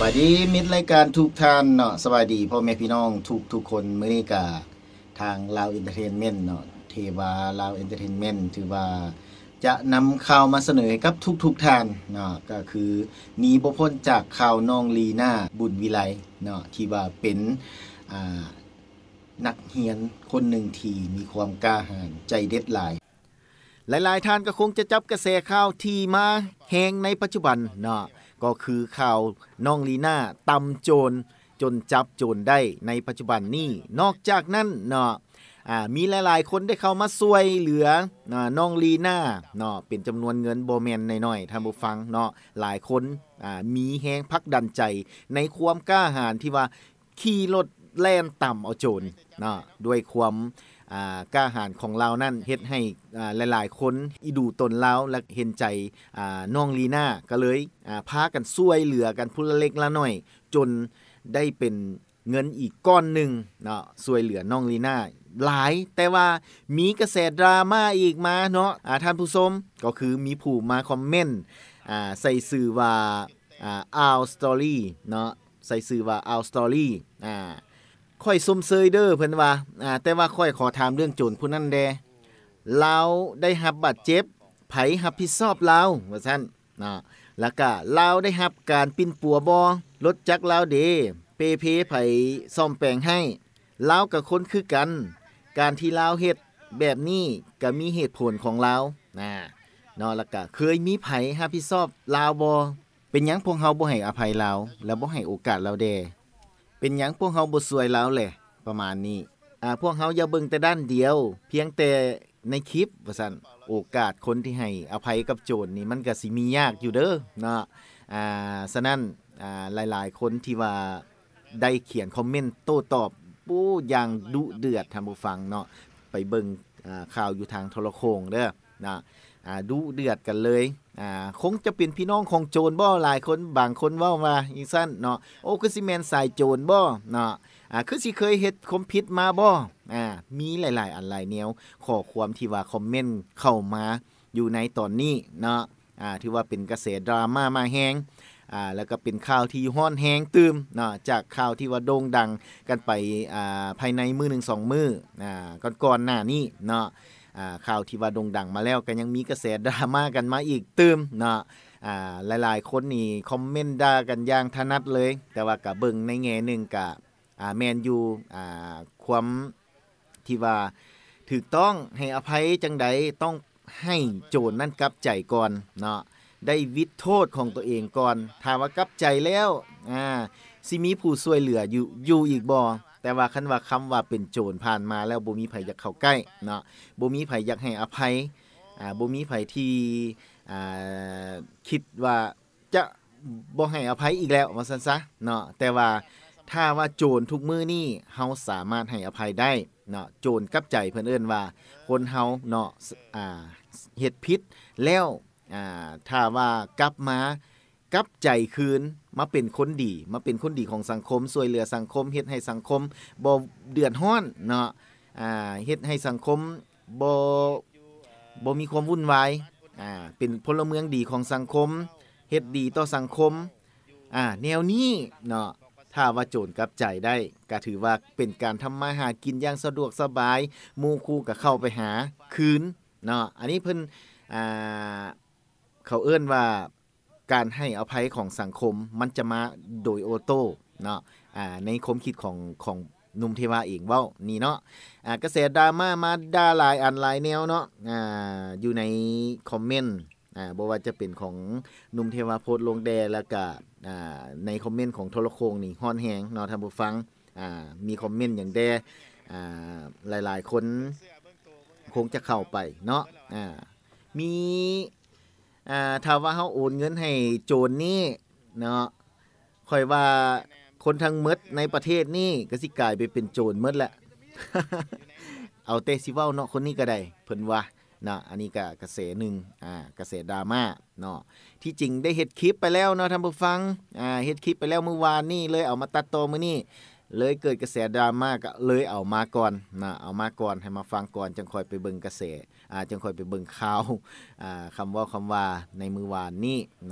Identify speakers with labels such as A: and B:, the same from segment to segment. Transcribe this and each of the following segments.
A: ายดีมิตรรายการทุกท่านเนาะสบายดีพ่อแม่พี่น้องทุกคนมื้อนี้ก็ทางลาวเอนเตอร์เทนเมนต์เนาะเทวาลาวเอนเตอร์เทนเมนต์ถือว่าจะนำข่าวมาเสนอให้กับทุกท่านเนาะก็คือหนีบ่พ้นจากข่าวน้องลีน่าบุญวิไลเนาะที่ว่าเป็นนักเรียนคนหนึ่งที่มีความกล้าหาญใจเด็ดหลายหลายๆท่านก็คงจะจับกระแสข่าวที่มาแฮงในปัจจุบันเนาะก็คือข่าวน้องลีน่าตำโจรจนจับโจรได้ในปัจจุบันนี้นอกจากนั้นเนาะมีหลายๆคนได้เข้ามาช่วยเหลือน้องลีน่าเนาะเป็นจำนวนเงินบ่แม่นน้อยๆท่านผู้ฟังเนาะหลายคนมีแฮงผลักดันใจในความกล้าหาญที่ว่าขี่รถแล่นต่ำเอาโจรเนาะด้วยความกล้าหาญของเรานั่นเฮ็ดให้หลายๆคนอีดูตนเราและเห็นใจน้องลีน่าก็เลยพากันช่วยเหลือกันผู้ละเล็กละน้อยจนได้เป็นเงินอีกก้อนหนึ่งเนาะช่วยเหลือน้องลีน่าหลายแต่ว่ามีกระแสดราม่าอีกมาเนาะท่านผู้ชมก็คือมีผู้มาคอมเมนต์ใส่ชื่อว่าOur Story เนาะใส่ชื่อว่า Our Storyค่อยซุ่มเซยเด้อเพิ่นว่าแต่ว่าค่อยขอถามเรื่องโจรผู้นั้นแดเราได้รับบาดเจ็บไผรับผิดชอบเราว่าซั่นแล้วก็เราได้รับการปิ้นปัวบ่รถจักรเราเด้เพไผซ่อมแปลงให้เรากับคนคือกันการที่เราเฮ็ดแบบนี้ก็มีเหตุผลของเราแล้วก็เคยมีไผรับผิดชอบเราบ่เป็นหยังพวกเฮาบ่ให้อภัยเราและบ่ให้โอกาสเราแดเป็นหยังพวกเฮาบ่ช่วยแล้วแหละประมาณนี้พวกเฮาอย่าเบิ่งแต่ด้านเดียวเพียงแต่ในคลิปว่าซั่นโอกาสคนที่ให้อภัยกับโจรนี่มันก็สิมียากอยู่เด้อเนาะฉะนั้นหลายๆคนที่ว่าได้เขียนคอมเมนต์โต้ตอบปู้อย่างดุเดือดท่านผู้ฟังเนาะไปเบิ่งข่าวอยู่ทางโทรโข่งเด้อนะดุเดือดกันเลยคงจะเป็นพี่น้องของโจรบ่หลายคนบางคนเว้ามาอีกซั่นเนาะโอ้คือสิแม่นสายโจรบ่เนาะคือสิเคยเฮ็ดความผิดมาบ่มีหลายๆอันหลายแนวข้อความที่ว่าคอมเมนต์เข้ามาอยู่ในตอนนี้เนาะถือว่าเป็นกระแสดราม่ามาแฮงแล้วก็เป็นข่าวที่ฮ้อนแฮงตื่มเนาะจากข่าวที่ว่าโด่งดังกันไปภายในมื้อ1 2มื้อก่อนๆหน้านี้เนาะข่าวที่ว่าโด่งดังมาแล้วก็ยังมีกระแสดราม่ากันมาอีกตื่มเนาะหลายๆคนนี่คอมเมนต์ด่ากันอย่างถนัดเลยแต่ว่าก็เบิ่งในแง่นึงก็แม่นอยู่ความที่ว่าถูกต้องให้อภัยจังใดต้องให้โจรนั้นกลับใจก่อนเนาะได้วิดโทษของตัวเองก่อนถ้าว่ากลับใจแล้วสิมีผู้ช่วยเหลืออยู่อีกบ่แต่ว่าคันว่าคำว่าเป็นโจรผ่านมาแล้วบ่มีไผอยากเข้าใกล้เนาะบ่มีไผอยากให้อภัยบ่มีไผที่คิดว่าจะบ่ให้อภัยอีกแล้วว่าซั่นซะเนาะแต่ว่าถ้าว่าโจรทุกมื้อนี้เฮาสามารถให้อภัยได้เนาะโจรกับใจเพิ่นเอิ้นว่าคนเฮาเนาะเฮ็ดผิดแล้วถ้าว่ากลับมากลับใจคืนมาเป็นคนดีมาเป็นคนดีของสังคมช่วยเหลือสังคมเฮ็ดให้สังคมบ่เดือดร้อนเนาะเฮ็ดให้สังคมบ่มีความวุ่นวายเป็นพลเมืองดีของสังคมเฮ็ดดีต่อสังคมแนวนี้เนาะถ้าว่าโจรกลับใจได้ก็ถือว่าเป็นการทำมาหากินอย่างสะดวกสบายหมู่คู่ก็เข้าไปหาคืนเนาะอันนี้เพิ่นเขาเอิ้นว่าการให้อภัยของสังคมมันจะมาโดยออโต้เนาะในความคิดของหนุ่มเทวาเองเว้านี่เนาะกระแสดราม่ามาด่าหลายอันหลายแนวเนาะอยู่ในคอมเมนต์บ่ว่าจะเป็นของหนุ่มเทวาโพสต์ลงแดแล้วก็ในคอมเมนต์ของโทรโคงนี่ฮ้อนแฮงเนาะท่านผู้ฟังมีคอมเมนต์อย่างแดหลายๆคนคงจะเข้าไปเนาะมีถ้าว่าเฮาโอนเงินให้โจรนี่เนาะค่อยว่าคนทั้งหมดในประเทศนี่ก็สิกลายไปเป็นโจรหมดแหละ เอาแต่สิเว้าเนาะคนนี้ก็ได้เพิ่นว่าเนาะอันนี้ก็กระแสนึงกระแสดราม่าเนาะที่จริงได้เฮ็ดคลิปไปแล้วเนาะท่านผู้ฟังเฮ็ดคลิปไปแล้วเมื่อวานนี้เลยเอามาตัดต่อมื้อนี้เลยเกิดกระแสดราม่าก็เลยเอามาก่อนนะเอามาก่อนให้มาฟังก่อนจังค่อยไปเบิ่งกระแสจังค่อยไปเบิ่งข่าวคำว่าในมื้อวานนี้เนาะ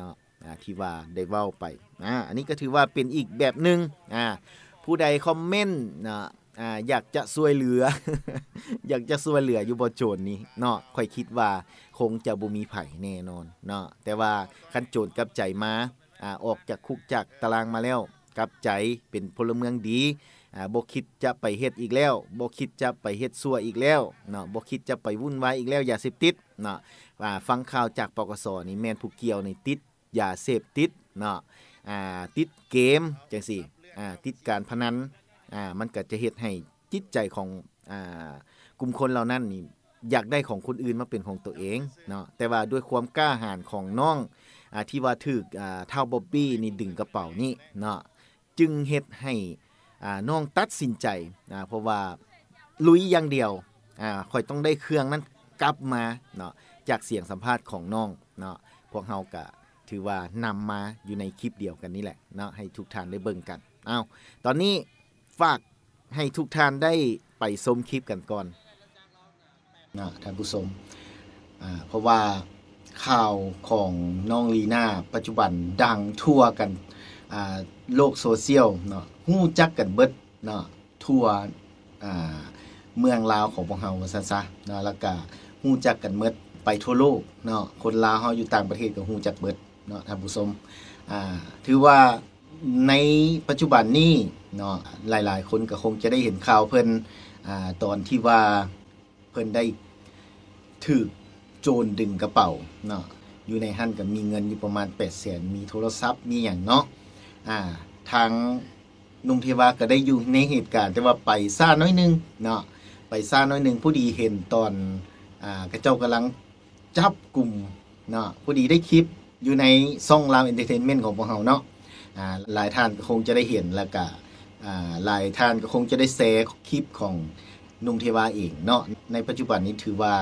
A: ที่ว่าได้เว้าไปอันนี้ก็ถือว่าเป็นอีกแบบหนึ่งผู้ใดคอมเมนต์อยากจะช่วยเหลือ อยากจะช่วยเหลืออยู่บ่โจรนี้เนาะค่อยคิดว่าคงจะบ่มีไผแน่นอนเนาะแต่ว่าคันโจรกลับใจมาออกจากคุกจากตารางมาแล้วกลับใจเป็นพลเมืองดีบ่คิดจะไปเฮ็ดอีกแล้วบ่คิดจะไปเฮ็ดชั่วอีกแล้วเนาะบ่คิดจะไปวุ่นวายอีกแล้วยาเสพติดเนาะฟังข่าวจากปกสนี่แม่นผู้เกี่ยวนี่ติดยาเสพติดเนาะติดเกมจังซี่ติดการพนันมันก็จะเฮ็ดให้จิตใจของกลุ่มคนเหล่านั้นนี่อยากได้ของคนอื่นมาเป็นของตัวเองเนาะแต่ว่าด้วยความกล้าหาญของน้องที่ว่าถูกเท่าบ๊อบบี้นี่ดึงกระเป๋านี่เนาะจึงเฮ็ดให้น้องตัดสินใจเพราะว่าลุยอย่างเดียวค่อยต้องได้เครื่องนั้นกลับมาเนาะจากเสียงสัมภาษณ์ของน้องเนาะพวกเฮาก็ถือว่านำมาอยู่ในคลิปเดียวกันนี่แหละเนาะให้ทุกท่านได้เบิ่งกันตอนนี้ฝากให้ทุกท่านได้ไปชมคลิปกันก่อนท่านผู้ชมเพราะว่าข่าวของน้องลีน่าปัจจุบันดังทั่วกันโลกโซเชียลเนาะฮู้จักกันเบิดเนาะทั่วเมืองลาวของพวกเฮาว่าซั่นซะเนาะแล้วก็ฮู้จักกันเบิดไปทั่วโลกเนาะคนลาวเฮาอยู่ต่างประเทศก็ฮู้จักเบิดเนาะท่านผู้ชมถือว่าในปัจจุบันนี้เนาะหลายๆคนก็คงจะได้เห็นข่าวเพิ่นตอนที่ว่าเพิ่นได้ถูกโจรดึงกระเป๋าเนาะอยู่ในหั่นก็มีเงินอยู่ประมาณ 800,000 มีโทรศัพท์มีหยังเนาะทางนุ่มเทวาก็ได้อยู่ในเหตุการณ์แต่ว่าไปซ่าน้อยนึงเนาะไปซ่าน้อยนึงผู้ดีเห็นตอนกระเจ้ากำลังจับกลุ่มเนาะผู้ดีได้คลิปอยู่ในช่องลาวเอนเตอร์เทนเมนต์ของพวกเฮาเนาะหลายท่านก็คงจะได้เห็นแล้วก็หลายท่านก็คงจะได้แชร์คลิปของนุ่มเทวาเองเนาะในปัจจุบันนี้ถือว่า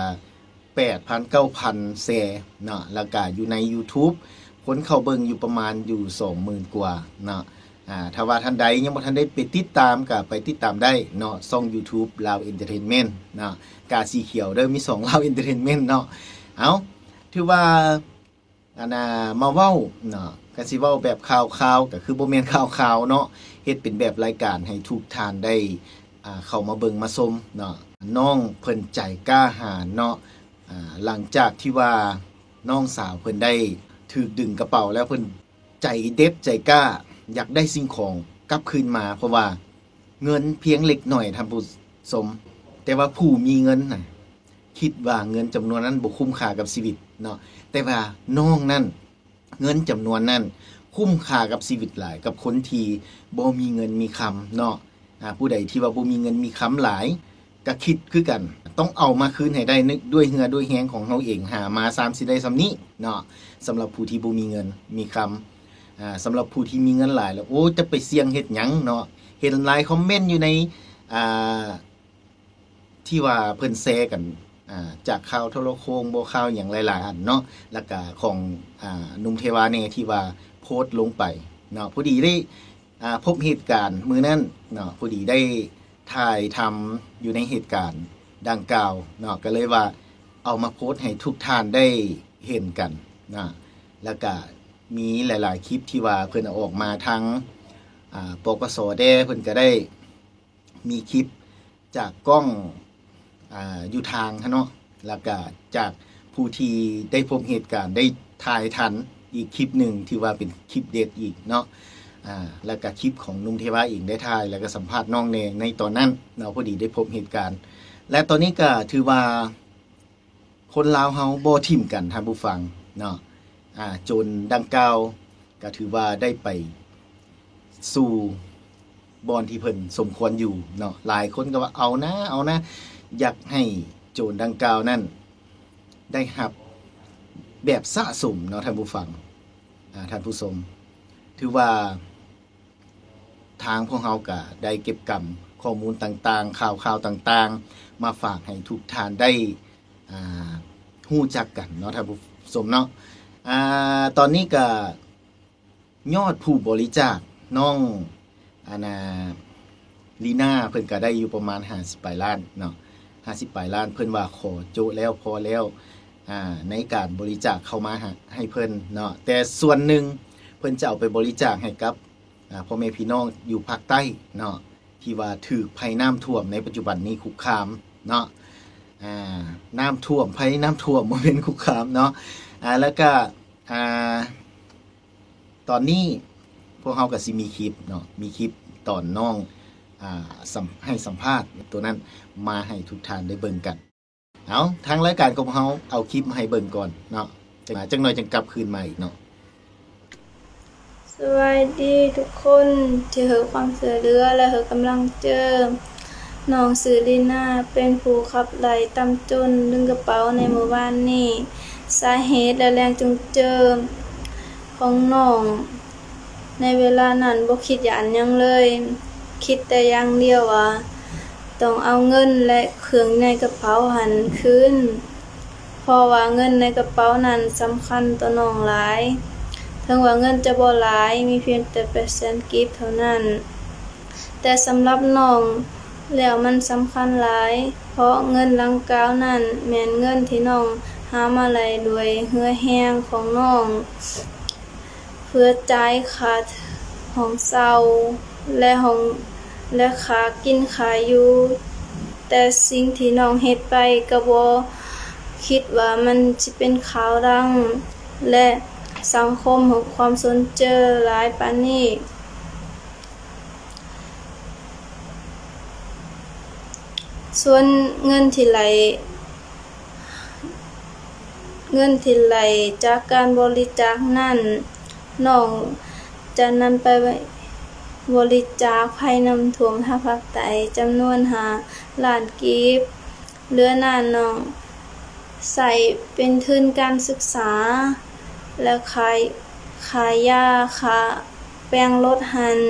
A: 8,000 9,000 แชร์เนาะแล้วก็อยู่ใน YouTube คนเข้าเบิ่งอยู่ประมาณอยู่ 20,000 กว่าเนาะถ้าว่าท่านใดยังบ่ทันได้ไปติดตามก็ไปติดตามได้เนาะช่อง YouTube ลาวเอนเตอร์เทนเมนต์เนาะกาสีเขียวเด้อมี2ลาวเอนเตอร์เทนเมนต์เนาะถือว่ามาเว้าเนาะก็สิเว้าแบบข่าวๆก็คือบ่แม่นข่าวๆเนาะเฮ็ดเป็นแบบรายการให้ทุกท่านได้เข้ามาเบิ่งมาชมเนาะน้องเพิ่นใจกล้าหาญเนาะหลังจากที่ว่าน้องสาวเพิ่นได้ถูกดึงกระเป๋าแล้วเพิ่นใจเด็ดใจกล้าอยากได้สิ่งของกลับคืนมาเพราะว่าเงินเพียงเล็กหน่อยท่านผู้ชมแต่ว่าผู้มีเงินน่ะคิดว่าเงินจำนวนนั้นบ่คุ้มค่ากับชีวิตเนาะแต่ว่าน้องนั้นเงินจำนวนนั้นคุ้มค่ากับชีวิตหลายกับคนที่บ่มีเงินมีคำเนาะผู้ใดที่ว่าบ่มีเงินมีคำหลายก็คิดคือกันต้องเอามาคืนให้ได้ด้วยเหงื่อด้วยแรงของเฮาเองหามา3สิได้ซำนี้เนาะสำหรับผู้ที่บ่มีเงินมีคำสำหรับผู้ที่มีเงินหลายแล้วโอ้จะไปเสี่ยงเฮ็ดหยังเนาะเห็นหลายคอมเมนต์อยู่ในที่ว่าเพิ่นแชร์กันจากข่าวโทรโคงบ่ข่าวหยังหลายๆอันเนาะแล้วก็ของหนุ่มเทวาเนที่ว่าโพสต์ลงไปเนาะผู้ดีได้พบเหตุการณ์มื้อนั้นเนาะผู้ดีได้ถ่ายทำอยู่ในเหตุการณ์ดังกล่าวเนาะก็เลยว่าเอามาโพสต์ให้ทุกท่านได้เห็นกันนะแล้วก็มีหลายๆคลิปที่ว่าเพิ่นเอาออกมาทางปกส.แดเพิ่นก็ได้มีคลิปจากกล้องอยู่ทางเนาะแล้วก็จากผู้ที่ได้พบเหตุการณ์ได้ถ่ายทันอีกคลิปหนึ่งที่ว่าเป็นคลิปเด็ดอีกเนาะแล้วก็คลิปของนุ่มเทวาเองได้ถ่ายแล้วก็สัมภาษณ์น้องในตอนนั้นเนาะพอดีได้พบเหตุการณ์และตอนนี้ก็ถือว่าคนลาวเฮาบ่ทิ่มกันท่านผู้ฟังเนาะจนดังกล่าวก็ถือว่าได้ไปสู่บอนที่เพิ่นสมควรอยู่เนาะหลายคนก็ว่าเอานะอยากให้โจรดังกล่าวนั้นได้รับแบบสะสมเนาะท่านผู้ฟังท่านผู้ชมถือว่าทางพวกเฮาก็ได้เก็บกำข้อมูลต่างๆข่าวต่างๆมาฝากให้ทุกท่านได้ฮู้จักกันเนาะท่านผู้ชมเนาะตอนนี้ก็ยอดผู้บริจาคน้องลีน่าเพิ่นก็ได้อยู่ประมาณ50 ปลายล้านเนาะ50 ปลายล้านเพิ่นว่าขอโจแล้วพอแล้วในการบริจาคเข้ามาให้เพิ่นเนาะแต่ส่วนหนึ่งเพิ่นจะเอาไปบริจาคให้กับพ่อแม่พี่น้องอยู่ภาคใต้เนาะที่ว่าถูกภัยน้ำท่วมในปัจจุบันนี้คุกคามเนาะน้ำท่วมภัยน้ำท่วมบ่เป็นคุกคามเนาะแล้วก็ตอนนี้พวกเฮาก็สิมีคลิปเนาะมีคลิปตอนน้องให้สัมภาษณ์ตัวนั้นมาให้ทุกท่านได้เบิ่งกันเอาทางรายการของเฮาเอาคลิปมาให้เบิ่งก่อนเนาะจังหน่อยจังกลับคืนมาอีกเนาะ
B: สวัสดีทุกคนที่เหอความเสือเรือและเหอกำลังเจอน้องสือลีน่าเป็นผู้ขับไหลตำจนดึงกระเป๋าในหมู่บ้านนี้สาเหตุและแรงจูงใจของน้องในเวลานั้นบ่คิดอย่างหยังเลยคิดแต่อย่างเดียวว่าต้องเอาเงินและเครื่องในกระเป๋าหันคืนเพราะว่าเงินในกระเป๋านั้นสำคัญต่อน้องหลายถึงว่าเงินจะบ่หลายมีเพียงแต่%กิฟต์เท่านั้นแต่สำหรับน้องแล้วมันสำคัญหลายเพราะเงินดังกล่าวนั้นแม่นเงินที่น้องหามาได้ด้วยเหือแห้งของน้องเพื่อจ่ายค่าห้องเช่าและค่ากินค่าอยู่แต่สิ่งที่น้องเฮ็ดไปก็บ่คิดว่ามันสิเป็นข่าวดังและสังคมให้ความสนใจหลายปานนี้ส่วนเงินที่ไหลจากการบริจาคนั้นน้องจะนำไปบริจาคภัยน้ำท่วมทางภาคใต้จำนวน5 ล้านกีบเหลือนั้นน้องใส่เป็นทุนการศึกษาและขายยาค่าแปรงรถหัน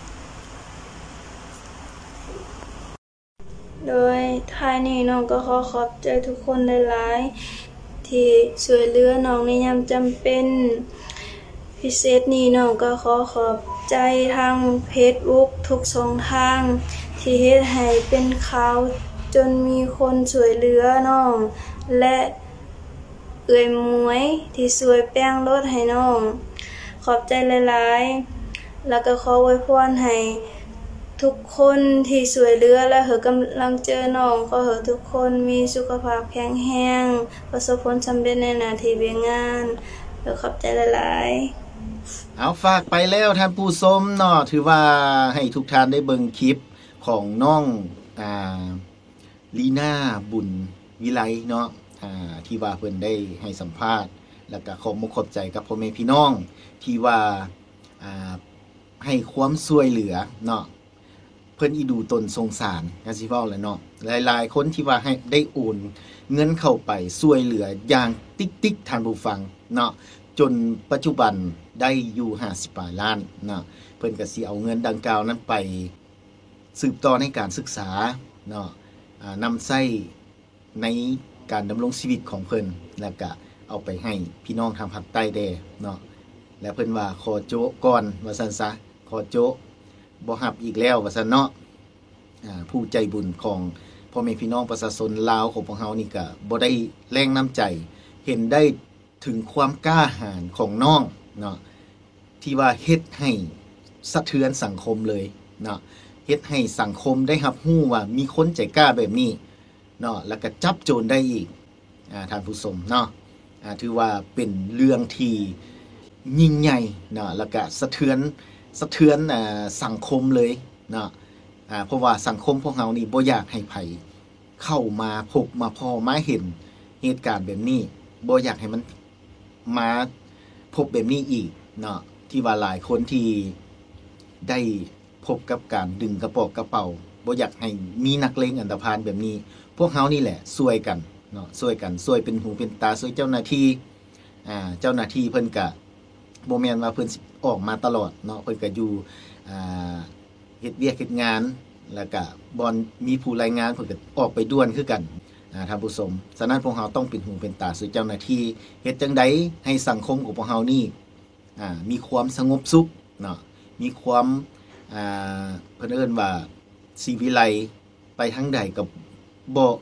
B: โดยท้ายนี้น้องก็ขอขอบใจทุกคนหลายๆที่ช่วยเหลือน้องในยามจำเป็นพิเศษนี้น้องก็ขอบใจทาง Facebook ทุกช่องทางที่เฮ็ดให้เป็นข่าวจนมีคนช่วยเหลือน้องและเอื้อยหมวยที่ช่วยแป้งรถให้น้องขอบใจหลายๆแล้วก็ขออวยพรให้ทุกคนที่ช่วยเหลือและเหอกำลังเจอน้องขอให้ทุกคนมีสุขภาพแข็งแรงประสบผลสำเร็จในหน้าที่การงานขอบใจหลายๆ
A: เอาฝากไปแล้วท่านผู้ชมเนาะถือว่าให้ทุกท่านได้เบิ่งคลิปของน้องลีน่าบุญวิไลเนาะที่ว่าเพิ่นได้ให้สัมภาษณ์แล้วก็ขอบใจกับพ่อแม่พี่น้องที่ว่าให้ความช่วยเหลือเนาะเพิ่นอีดูตนสงสารก็สิเว้าแหละเนาะหลายๆคนที่ว่าให้ได้โอนเงินเข้าไปช่วยเหลืออย่างติ๊กๆท่านผู้ฟังเนาะจนปัจจุบันได้อยู่50 ล้านเนาะเพิ่นก็สิเอาเงินดังกล่าวนั้นไปสืบต่อในการศึกษาเนาะนำใช้ในการดำรงชีวิตของเพิ่นแล้วก็เอาไปให้พี่น้องทางภาคใต้แด่เนาะและเพิ่นว่าขอโจะก่อนว่าซั่นซะขอโจะบ่รับอีกแล้วว่าซั่นเนาะผู้ใจบุญของพ่อแม่พี่น้องประชาชนลาวของพวกเฮานี่ก็บ่ได้แรงน้ำใจเห็นได้ถึงความกล้าหาญของน้องเนาะที่ว่าเฮ็ดให้สะเทือนสังคมเลยเนาะเฮ็ดให้สังคมได้รับรู้ว่ามีคนใจกล้าแบบนี้เนาะแล้วก็จับโจรได้อีกท่านผู้ชมเนาะถือว่าเป็นเรื่องที่ยิ่งใหญ่เนาะแล้วก็สะเทือนสังคมเลยเนาะเพราะว่าสังคมพวกเฮานี่บ่อยากให้ไผเข้ามาพบมาพอมาเห็นเหตุการณ์แบบนี้บ่อยากให้มันมาพบแบบนี้อีกเนาะที่ว่าหลายคนที่ได้พบกับการดึงกระปอกกระเป๋าบ่อยากให้มีนักเลงอันธพาลแบบนี้พวกเฮานี่แหละช่วยกันเนาะช่วยเป็นหูเป็นตาช่วยเจ้าหน้าที่เจ้าหน้าที่เพิ่นก็บ่แม่นว่าเพิ่นสิออกมาตลอดเนาะเพิ่นก็อยู่เฮ็ดเวียกเฮ็ดงานแล้วก็บ่มีผู้รายงานเพิ่นก็ออกไปด่วนคือกันท่านผู้ชมฉะนั้นพวกเฮาต้องเป็นหูเป็นตาช่วยเจ้าหน้าที่เฮ็ดจังได๋ให้สังคมของพวกเฮานี่มีความสงบสุขเนาะมีความเพิ่นเอิ้นว่าชีวิไลไปทางใดก็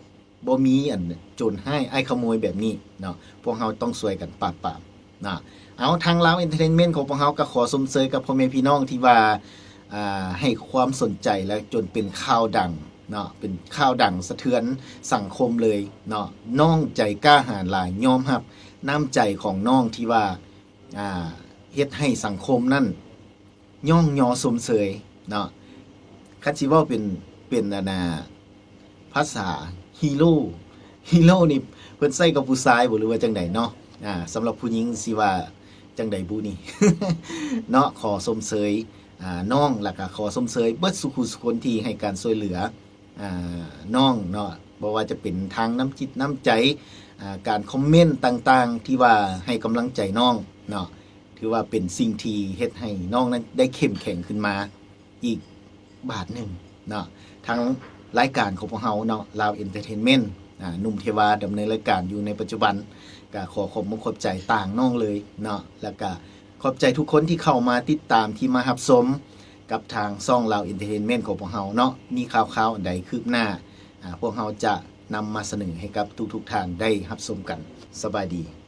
A: บ่มีอันโจรให้ไอ้ขโมยแบบนี้เนาะพวกเฮาต้องช่วยกันปราบปรามเนาะเอาทางลาวเอนเทอร์เทนเมนต์ของพวกเฮาก็ขอสมเสยกับพ่อแม่พี่น้องที่ว่าให้ความสนใจและจนเป็นข่าวดังเนาะเป็นข่าวดังสะเทือนสังคมเลยเนาะน้องใจกล้าหาญหลายยอมรับน้ำใจของน้องที่ว่าเฮ็ดให้สังคมนั้นย่องยอสมเสยเนาะคันสิเว้าเป็นภาษาฮีโร่นี่เพิ่นใส่กับผู้ชายบ่หรือว่าจังไดเนาะสำหรับผู้หญิงสิว่าจังไดบุนี่ เนาะขอสมเสยน้องแล้วก็ขอสมเสยเบิดสุขุสุคนที่ให้การช่วยเหลือน้องเนาะบ่ว่าจะเป็นทางน้ำจิตน้ำใจการคอมเมนต์ต่างๆที่ว่าให้กำลังใจน้องเนาะถือว่าเป็นสิ่งที่เฮ็ดให้น้องนั้นได้เข้มแข็งขึ้นมาอีกบาทหนึ่งเนาะทั้งรายการของพวกเฮาเนาะลาวเอนเตอร์เทนเมนต์หนุ่มเทวาดำเนินรายการอยู่ในปัจจุบันก็ขอขอบใจต่างน้องเลยเนาะแล้วก็ขอบใจทุกคนที่เข้ามาติดตามที่มารับชมกับทางช่องลาวเอนเตอร์เทนเมนต์ของพวกเฮาเนาะมีข่าวๆใดคืบหน้าพวกเฮาจะนำมาเสนอให้กับทุกท่านได้รับชมกันสบายดี